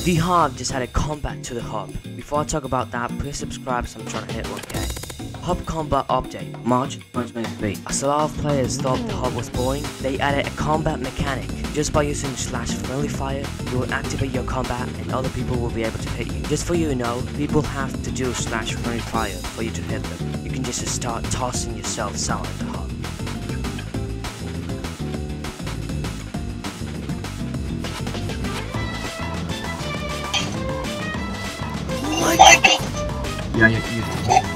The Hive just added combat to the hub. Before I talk about that, please subscribe so I'm trying to hit 1k. Hub combat update, March 2023. As a lot of players thought the hub was boring, they added a combat mechanic. Just by using /friendly fire, you will activate your combat and other people will be able to hit you. Just for you to know, people have to do /friendly fire for you to hit them. You can just start tossing yourself out of the hub. Yeah, you